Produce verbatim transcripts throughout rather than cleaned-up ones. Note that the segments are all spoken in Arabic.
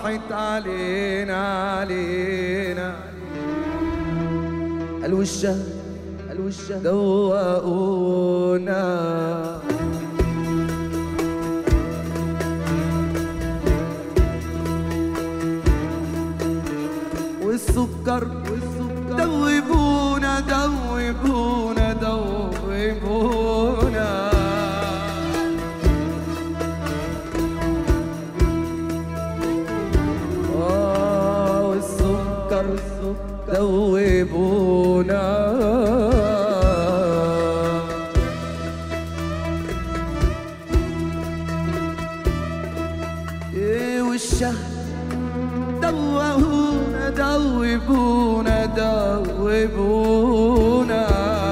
راحت علينا علينا الوشة الوشة دوقونا والسكر والسكر دوبونا دوبونا دوبونا آه والسكر دوبونا إيه والشهد دوبونا دوبونا دوبونا.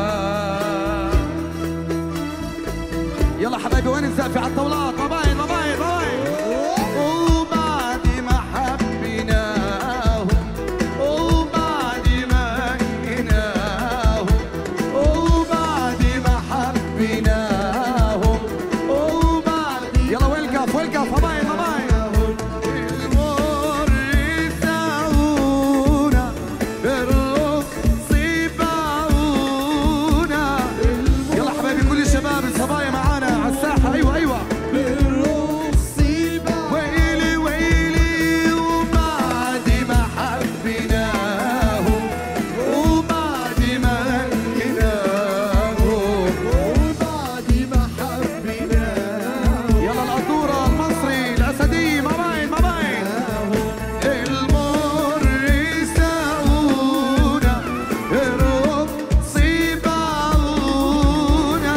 يلا حبايبي وين الزقفة على الطاولات؟ طباين طباين طباين. وبعد ما حبيناهم وبعد ما هنيناهم وبعد ما حبيناهم وبعد يلا وين الكف وين الكف طباين طباين. الصبايا معانا على الساحة. أيوة أيوة ويلي ويلي وبعد ما حبيناهم وبعد ما هنيناهم وبعد ما حبيناهم. يلا القطورة المصري الأسدي ما باين ما باين. المر يساوونا الرقص باعونا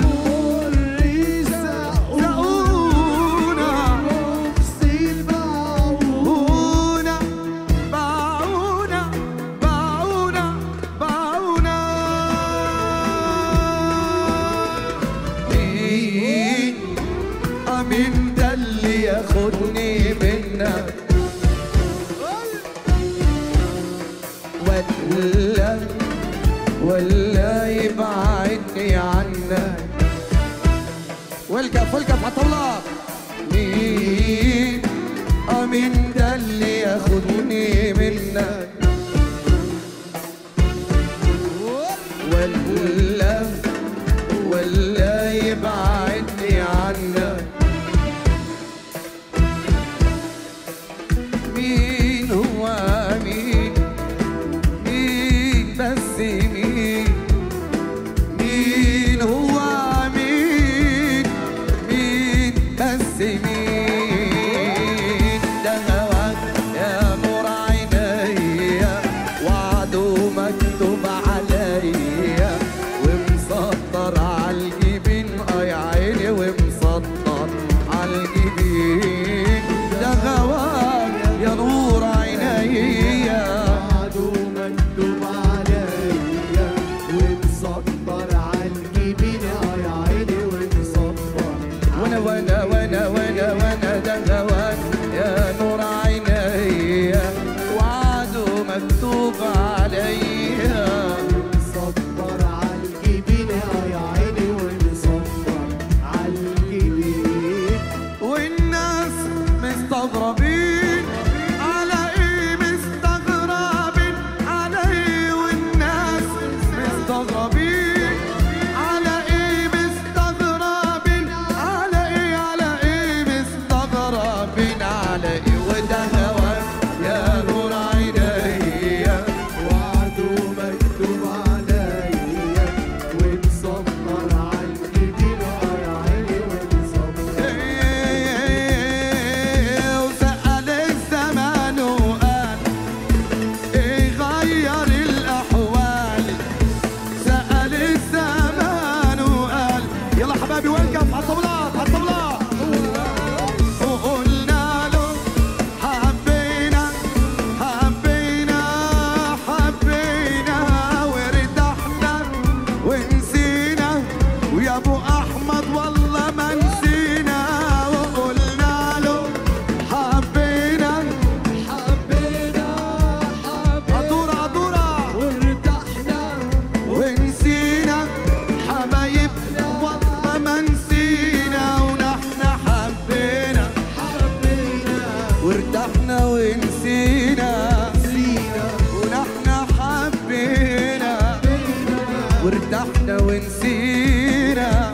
مين ده اللي ياخدني منك ولا ولا يبعدني عنك. والكف والكف على الطاولة. مين اه مين ده اللي ياخدني منك ولا ولا يبعدني عنك. مين هو مين مين بس مين مين هو مين مين بس مين. ده هواك يا نور عينيا وعده مكتوب عليا ومسطر عالجبين اه يا عيني ومسطر عالجبين. ده هواك يا نور عينيا وعده مكتوب عليا ومسطر عالجبين اه يا عيني ومسطر. وانا وانا وانا وانا وانا ده هواك يا نور عينيا وعده مكتوب عليا ومسطر عالجبين اه يا عيني ومسطر عالجبين. والناس مستغربين على ايه مستغربين على ايه والناس مستغربين على ايه مستغربين على ايه على ايه مستغربين على ايه. وده هواك يا نور عينيا وعده مكتوب عليا ومسطر عالجبين اه يا عيني ومسطر. وسقف وارتحنا ونسينا ونحن حبينا وارتحنا ونسينا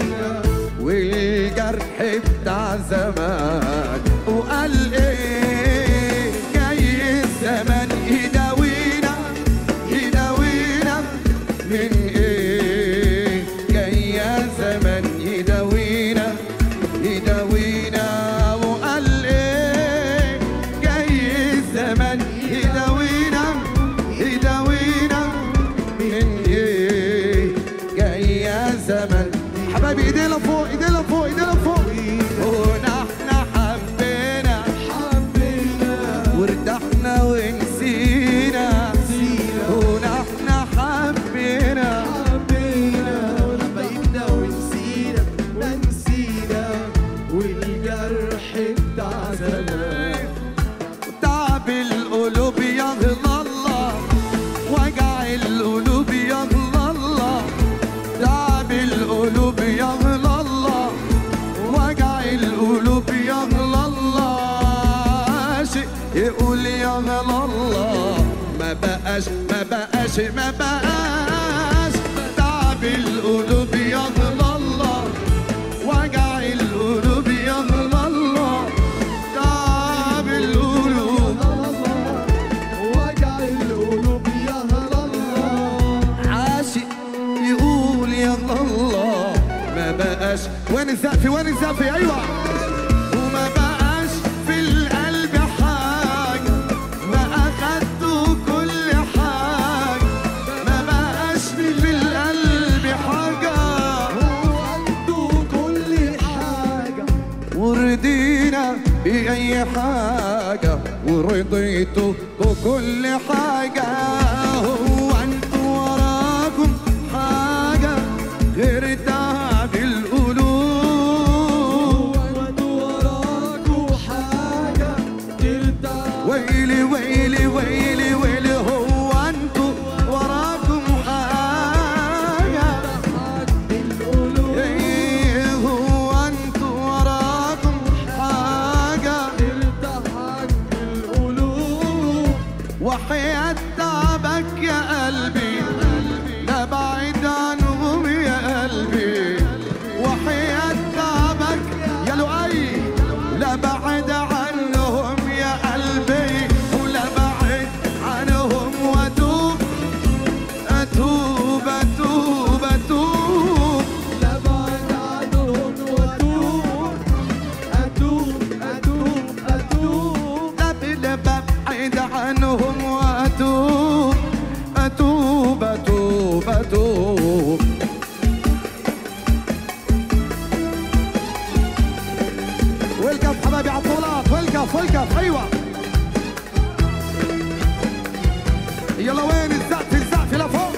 والجرح بتاع زمان وقال ايه جاي الزمن يداوينا يداوينا من ايه جاي يا زمن يداوينا يداوينا وقال ايه جاي الزمن يداوينا يداوينا من ايه جاي يا زمن حبايبي ايدينا فوق ايدينا فوق ايدينا فوق ونحن حبينا حبينا وارتحنا ونسينا ونحن حبينا حبينا حبيبنا ونسينا ما نسينا والجرح بتاع زمان تعب القلوب يغلى الله وجع القلوب يغلى الله تعب القلوب يغلى الله وجع القلوب يغلى الله شيء يقول يغلى الله ما بقاش ما بقاش ما بقاش تعب القلوب يغلى الله وجع القلوب يغلى الله تعب القلوب وجع القلوب يغلى الله عاشق يقول يغلى الله ما بقاش وين الزقفي وين الزقفي ايوه وما بقاش في القلب حاجه ما اخدته كل حاجه ما بقاش في القلب حاجه هو عنده كل حاجة ورضينا بأي حاجة ورضيته بكل حاجة هو انتوا وراكم حاجة غير تعب القلوب وانتوا وراكوا حاجة ترتاح ويلي ويلي ويلي ويلي هو انتوا وراكم حاجة القلوب ايه هو انتوا وراكم حاجة ترتاح القلوب وحياة تعبك يا قلبي لا بعيد عنهم يا قلبي وحياة تعبك يا لؤي لا بعد عنهم يا قلبي ولا بعد عنهم واتوب اتوب اتوب اتوب لا بعد عنهم واتوب اتوب اتوب اتوب لا ببعد عنهم واتوب اتوب اتوب اتوب والكف حبايبي على الطولات والكف والكف ايوه يلا وين الزقف الزقف لفوق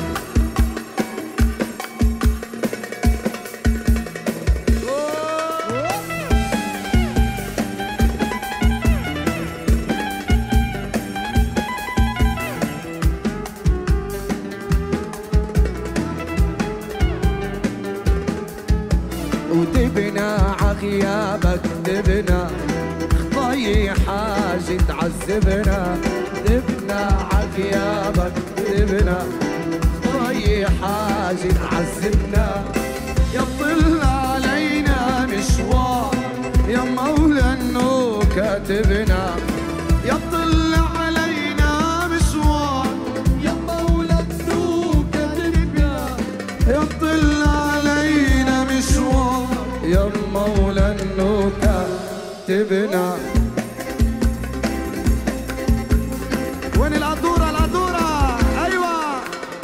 وتبنا عغيابك تبنا خطاي حاجة تعذبنا تبنا عغيابك تبنا خطاي حاجة تعذبنا يطل علينا مشوار يا مولى انه كاتبنا يطل علينا مشوار يا مولى النور كاتبنا يطل علينا مشوار يا مولى انه كاتبنا وين القدورة القدورة ايوه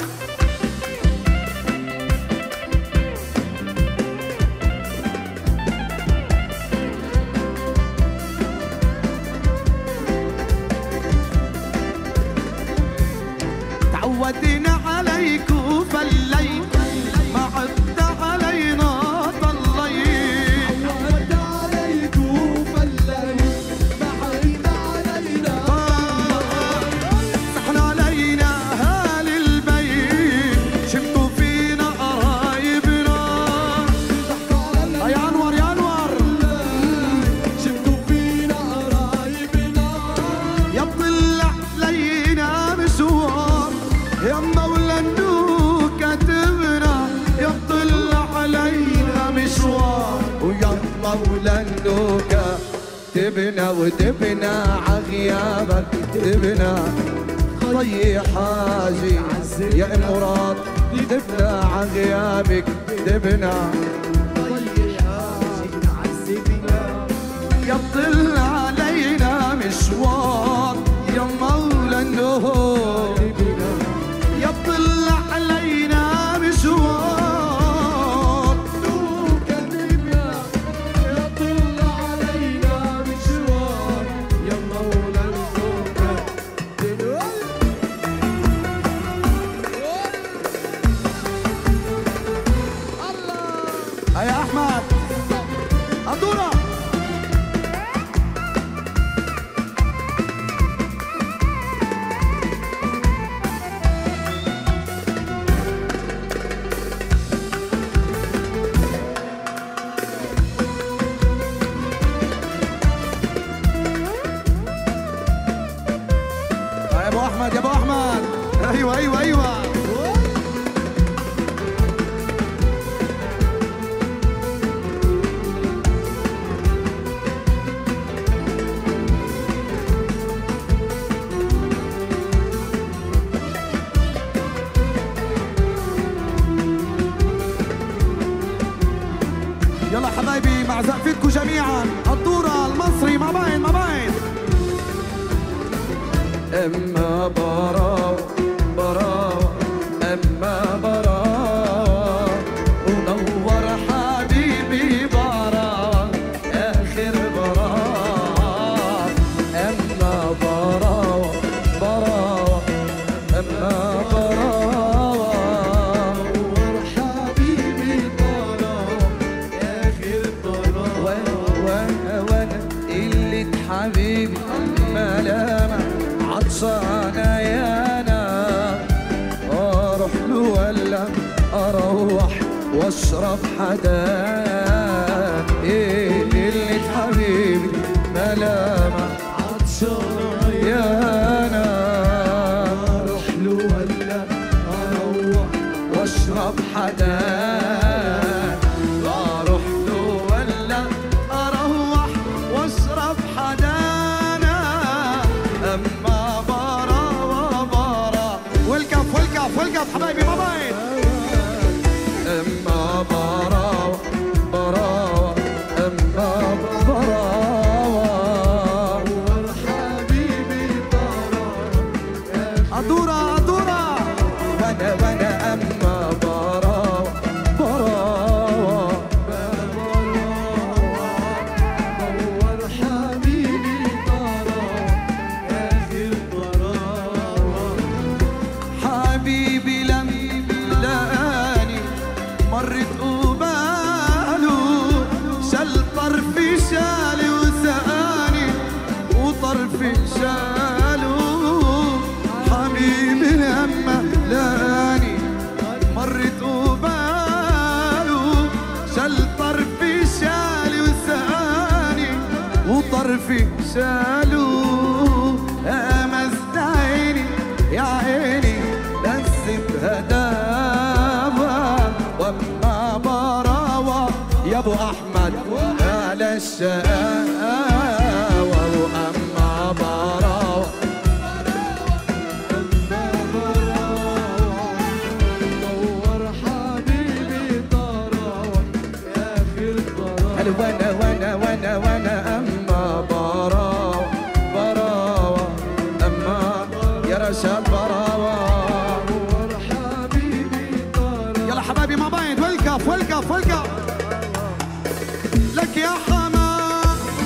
تعودنا عليك وفليت ما عدت علينا ضليت عودت عليك وفليت تبنى وتبنى عغيابك تبنى طي حاجي يا ام مراد تبنى عغيابك تبنى يطل علينا مشوار يا مولا النهور يطل علينا مشوار يطل علينا مشوار يا مولا النهور. يا احمد قدوره يا ابو احمد يا ابو احمد ايوه ايوه ايوه يلا حبايبي مع زقفتكم جميعا الدورة المصري ما بين ما بين اما براو براو اما براو ونور حبيبي براو اخر براو اما براو براو اما براو نور حبيبي براو اخر براو. وانا وانا قلة حبيبي ملامة عطشانة يانا اروح له ولا اروح واشرب حدان ايه قلة حبيبي ملامة عطشانة يانا اروح له ولا اروح واشرب حدان اروح له ولا اروح واشرب حدانا اما برا وبرا والكف والكف والكف حبايبي ما بين اما برا برا اما برا نور حبيبي براو ادورة ادورة وانا وانا اما برا برا نور حبيبي براو اخر براو. حبيبي لم لقاني مرت قباله شال طرفي شالي وسقاني وطرفي شاله حبيبي لما لقاني مرت قباله شال طرفي شالي وسقاني وطرفي شاله امست عيني يا عيني لذت هداوة واما براوة يا ابو احمد على الشقاوة واما براوة نور حبيبي براو اخر براو. وانا وانا وانا وانا اما براوة براوة اما يا رشاد براوة نور حبيبي براو يلا حبايبي ما بين والكف والكف والكف لك يا حمام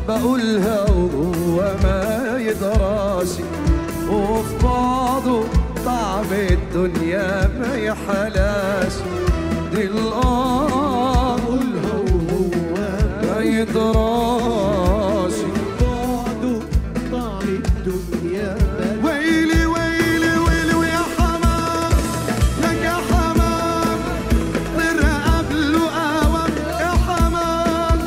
بقولها وهو ما يدراش، وفي بعضه طعم الدنيا ما يحلاش. دي الآه بقولها وهو ما يدراش، بعده طعم الدنيا. ويلي ويلي ويلي ويا حمام، لك يا حمام طير قبله قوام. يا حمام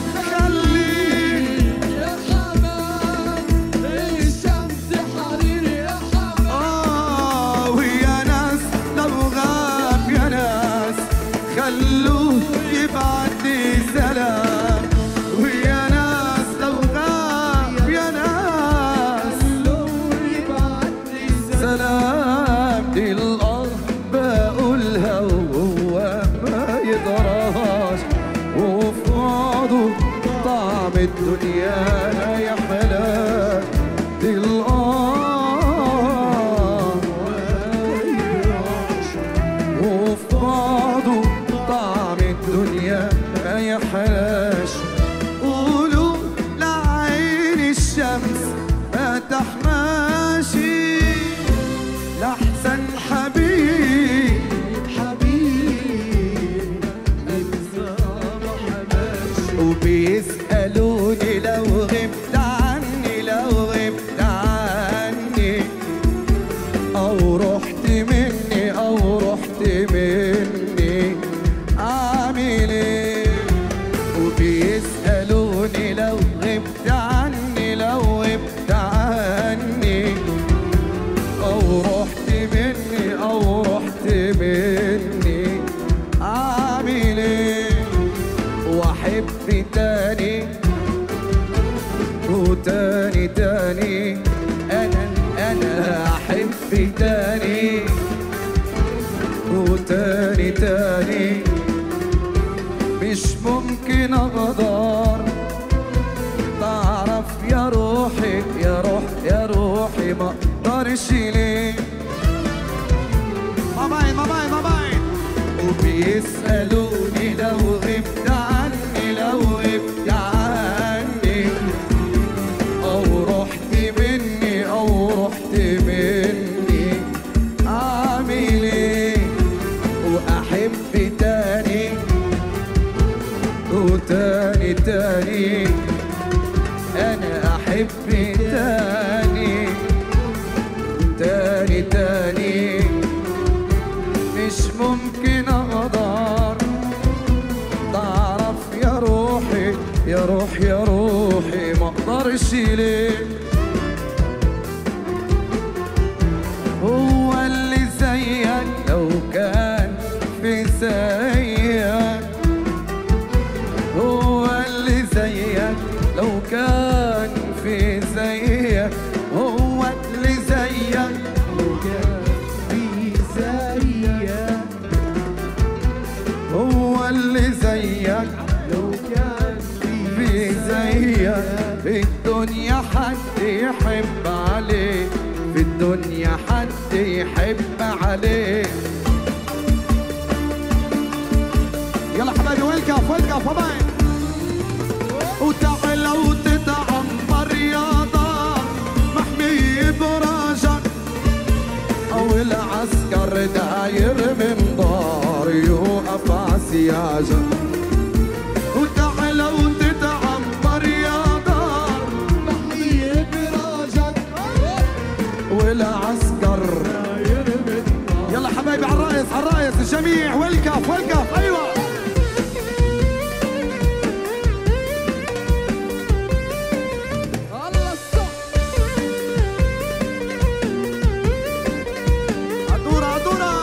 خليك يا حمام الشمس حرير يا حمام. آه ويا ناس لو غاب يا ناس خلوه يبعت لي سلام. ويا ناس لو غاب يا ناس سلام. دي الأرض بقولها وهو ما يدراش، وفي بعضه طعم الدنيا لا يحلاش. دي الأرض وفي بعضه طعم الدنيا ما يحلاش. قولوا لعين الشمس ما تحماشي، لأحسن حبيب حبيب الصبح ماشي. وبيسألوني لو غبت عني، لو غبت عني أو رحت مني، أو رحت مني أعمل إيه؟ وبيسألوني لو غبت عني، لو غبت عني أو رحت مني، أو رحت مني أعمل إيه؟ وأحب تاني وتاني تاني، أنا أنا أحب تاني وتاني تاني، مش ممكن أقدر. تعرف يا روحي يا روح يا روحي ما أقدرش ليه. ماماين ماماين ماماين. وبيسألوني لو غبت عني، لو غبت عني أو رحت مني، أو رحت مني أعمل إيه؟ وأحب تاني وتاني تاني، أنا أحب تاني تاني تاني، مش ممكن أقدر. تعرف يا روحي يا روح يا روحي ما أقدرش ليه. هو اللي زيك لو كان في زيك، هو اللي زيك لو كان في زيك، هو اللي زيك لو كان في زيك، هو اللي زيك لو كان في زيك. في الدنيا حد يحب عليه، في الدنيا حد يحب عليه. يلا حبايبي ويلكف ويلكف ماماين. وتعال وتتعمر يا دار محمي براجك، أو العسكر داير من دار يوقف عسياجك. وتعال وتتعمر يا دار محمي براجك، والعسكر داير من نار. يلا حبايبي على الرايس على الرايس الجميع ويلكف ويلكف. أيوة الله الصح. عدورة عدورة.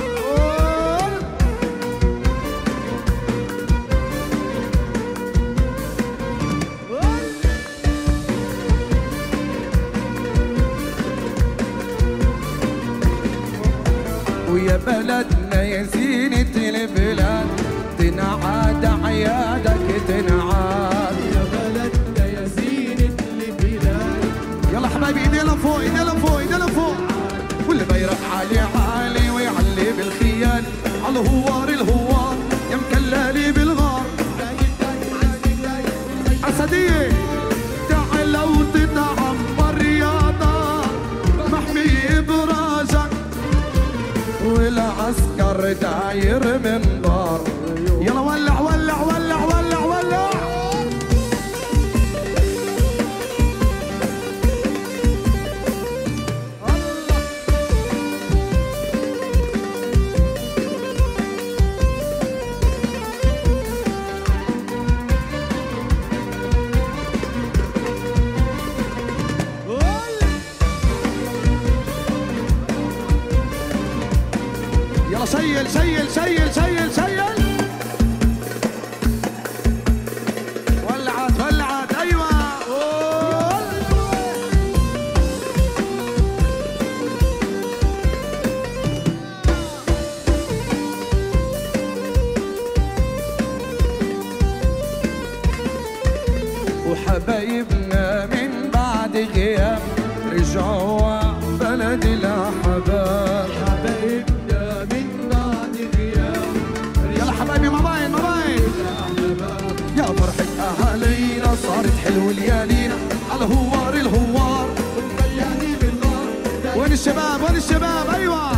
ويا بلدنا يا زينة البلاد، تنعاد عيادك تنعاد. يا بلدنا يا زينة البلاد. يلا حبايبي ايدينا فوق ايدينا فوق ايدينا فوق، واللي بيرق عالي عالي ويعلي بالخيال، على الهوار الهوار يا مكلالي بالغار. اسدية والعسكر داير من دار. يلا ولع ولع ولع ولع ولع. يلا شيل شيل شيل شيل شيل. ولعت ولعت ايوه. وحبايبنا من بعد غياب رجعوا بلد الاحباب. حبايبنا من بعد غياب. يلا حبايبي ما باين ما باين. يا فرحة اهالينا صارت حلو ليالينا على هوار الهوار. وين الشباب وين الشباب ايوه.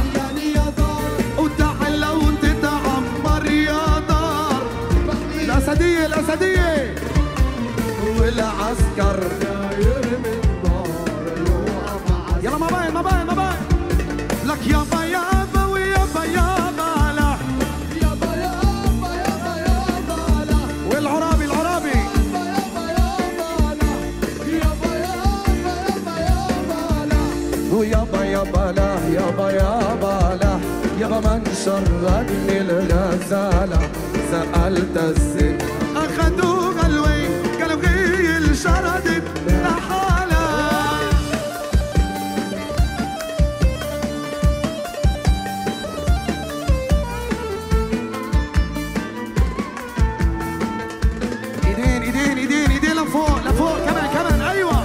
وتعال لو تتعمر يا دار. الاسدية الاسدية. والعسكر داير من دار. يلا ما باين ما باين ما باين. لك يابا يابا ويابا يابا لا. يابا يابا يابا يابا لا. والعرابي العرابي. يابا يابا لا. يابا يابا يابا يابا لا. ويابا يابا لا يابا يابا لا. يابا من شردني الغزالة. سألت الزين أخدوا غلوي قالوا غيل شردت لحالة. ايدين ايدين ايدين ايدين لفوق لفوق كمان كمان ايوه.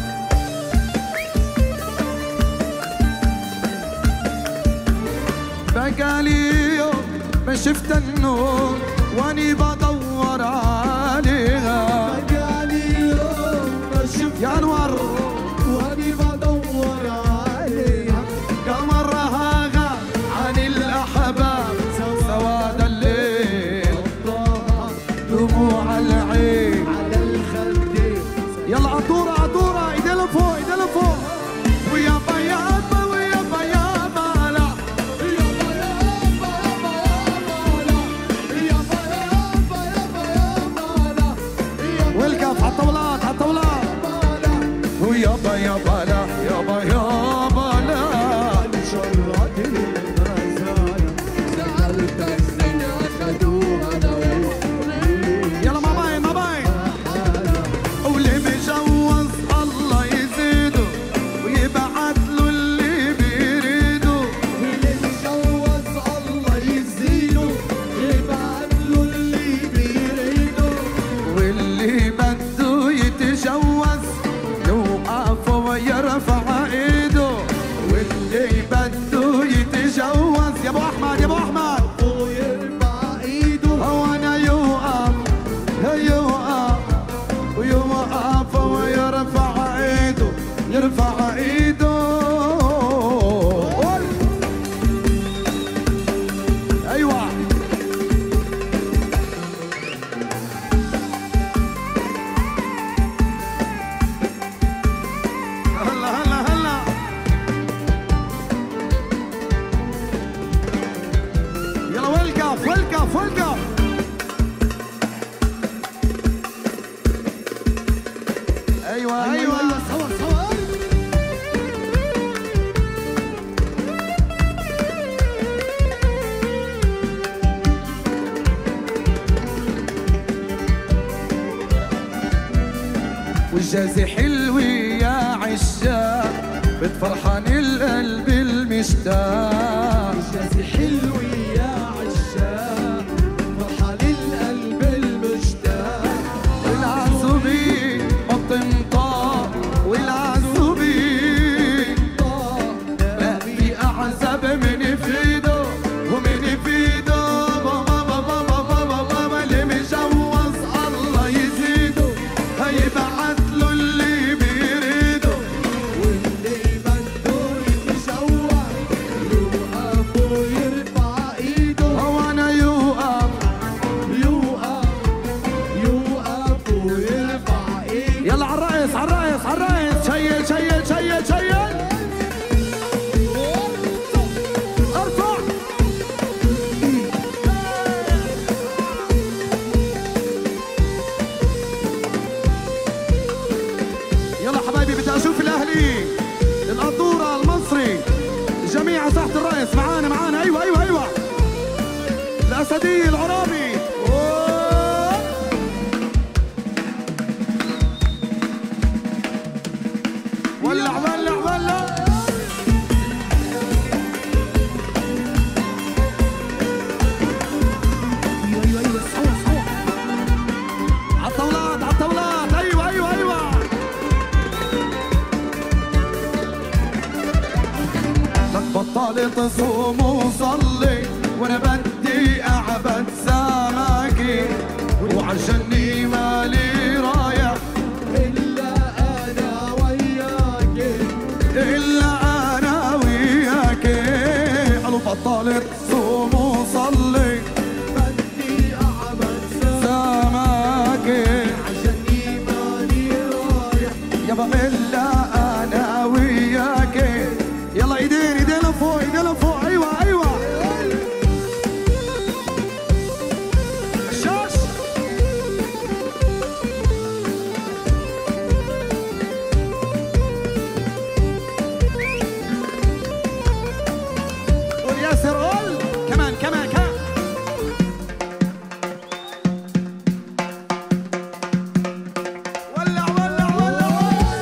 بقالي يوم ما شفت النور واني بدور عليها. بقالي يوم ما شفت يا انور واني بدور عليها. قمرها غاب عن الاحباب سواد الليل دموع العين على الخدين. يلا عطوره عطوره ايدين لفوق ايدين لفوق. ويابا يابا ويابا يابا لا. يابا يابا يابا يابا لا. يابا يابا يابا يابا لا. والكف على الطاولات على الطاولات. ويابا يابا لا يابا يابا لا. شردني الغزالة. سألت الزين أخدوها لوي. يلا ما باين ما باين. واللي مجوز الله يزيده ويبعت له اللي بيريده. واللي مجوز الله يزيده يبعت له اللي بيريده. واللي بده يتجوز يوقف ويرفع ايده. واللي بده يتجوز يا ابو احمد يا ابو احمد ويرفع ايده. وانا يوقف يوقف ويوقف ويرفع ايده يرفع ايده. ايوه هلا هلا هلا. يلا والكف والكف والكف. ايوه ايوه صور صور. والجازي حلوة يا عشاق بتفرحان القلب المشتاق. والجازي حلوة يا عشاق بتفرحان القلب المشتاق. والعزوبي ما بتنطق والعزوبي لا في أعزب من فيده ومن فيده. بابا بابا بابا بابا اللي مجوز الله يزيده هيبعت له اللي بيريده. واللي بده يتجوز عالرأس عالرأس عالرأس شيل شيل شيل شيل ارفع يلا حبايبي بدي اشوف الاهلي القطورة المصري جميع تحت الرأس معانا معانا ايوه ايوه ايوه الاسدي العرابي ولع ولع ولع ايوه ايوه ايوه صحوح صحوح عالطاولات عالطاولات ايوه ايوه ايوه لك بطلت تصوم وصلي وانا بدي اعبد سماكي وعشاني مالي رايح إلا أنا وياك قالوا بطلت صوم وصلي بدي أعبد سماك عشاني مالي رايح يابا إلا أنا وياك يلا إيدين إيدين لفوق إيدين لفوق أيوة أيوة الشاش ياسر قول كمان كمان كمان ولع ولع ولع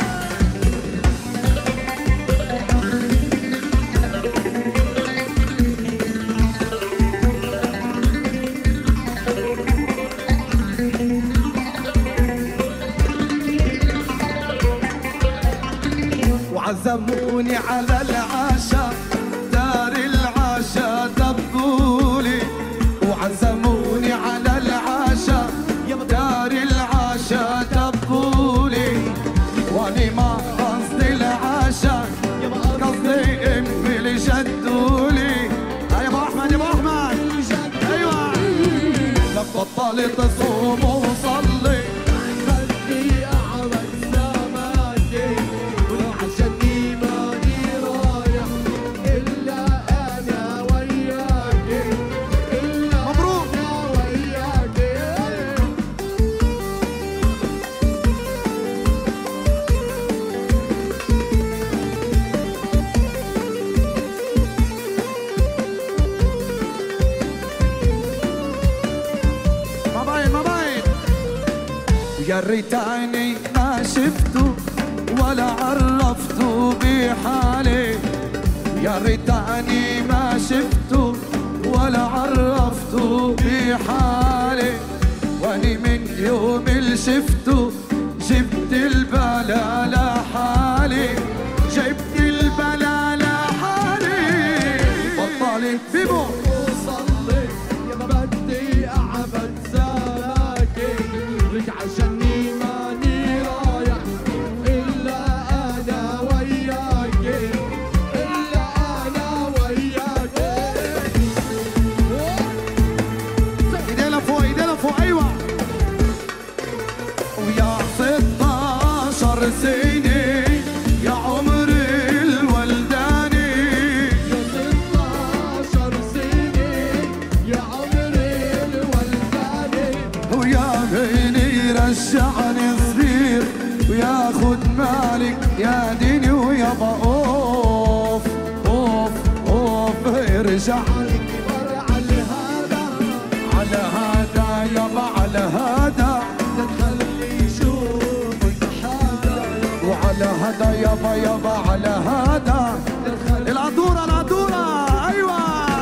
وعزموني على العشاء دار العشاء دبولي وعزموني على العشاء دار العشاء دبولي واني ما قصدي العشاء قصدي امي اللي جدولي يا ابو احمد يا ابو احمد ايوه لك بطلت اصوم وصلي بدي اعبد سماكي وعشاني ماني رايح الا انا وياكي الا مبروك انا وياكي ما باين ما باين يا ريتني ما شفته ولا عرفته بحالي يا ريتني ما شفته ولا عرفته بحالي واني من يوم اللي شفته جبت البلا لحالي جبت البلا لحالي بطلت بيبو وصلي يا ما بدي اعبد سماكي لك عشاني ماني رايح الا انا وياكي الا انا وياكي ايدينا فوق ايدينا فوق ايوه ويا ستاشر سنة يا عمري الولداني يا ستاشر سنة يا عمري الولداني ويا بيني رجعني صغير وياخد مالك يا ديني ويابا اوف اوف اوف ارجعني على هذا على هذا يابا على هذا وعلى هذا يابا يابا على هذا العطورة العطورة أيوة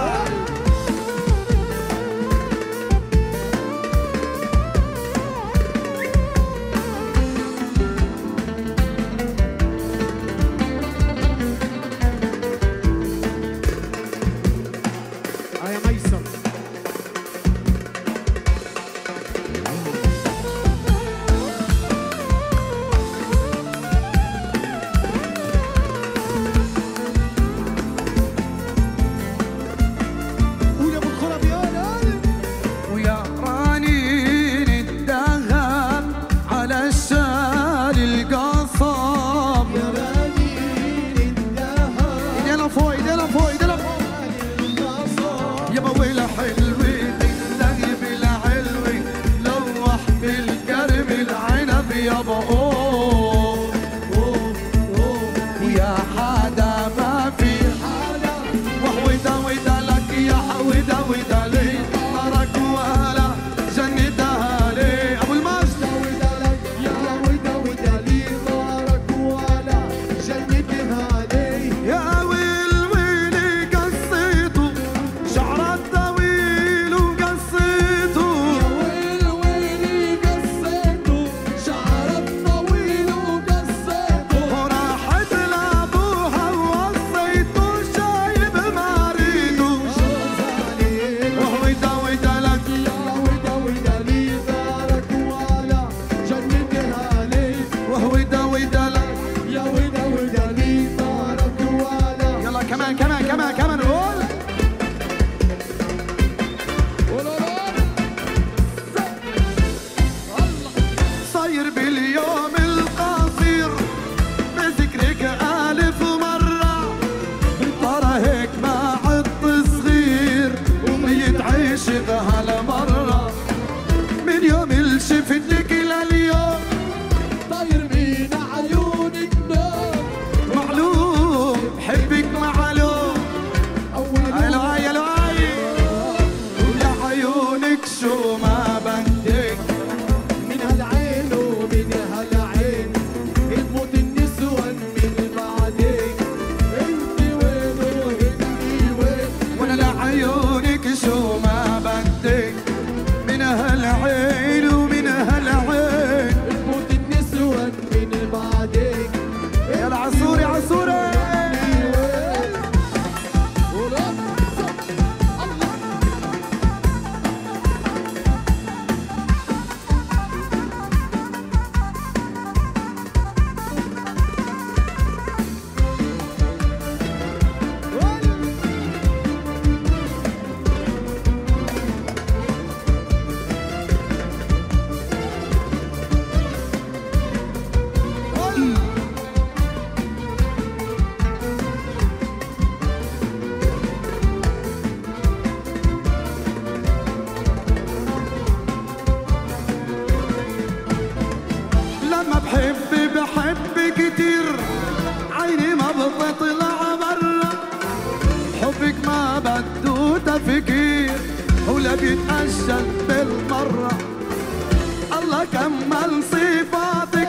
يا ميسر ودا ودا يا ودا ودا لي دارك ولا. يلا كمان كمان كمان كمان قول. صاير باليوم القصير بذكرك ألف مرة، ترى هيك ما عدت صغير وميت عشق هالمرة. من يوم اللي شفتك لليوم طاير من عيونك نار، معلوم حبك معلوم. هلو هاي هلو هاي ويا عيونك شو ما بدك من هالعين ومن هالعين تموت النسوان من بعدك. انت وين وهني وين وانا لعيونك شو ما بدك من هالعين ومن هالعين تموت النسوان من بعدك. يا العصوري عصوري. لما بحب بحب كتير عيني ما بتطلع برا، حبك ما بده تفكير ولا بيتأجل بالمرة. الله كمل صفاتك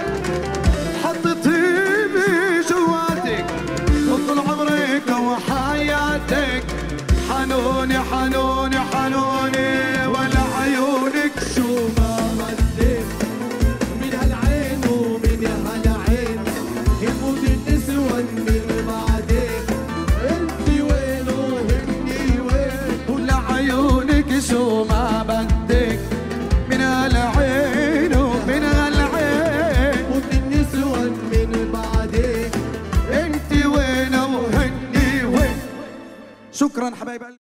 حطيتي بجواتك وطول عمرك وحياتك. حنوني حنوني حنوني ولا عيونك شو ما بدك من هالعين ومن هالعين يموت النسوان من بعدك. انت وين وهني وين ولا عيونك شو ما بدك من هالعين ومن هالعين يموت النسوان من بعدك. انت وين وهني وين. شكرا حبايب قلبي.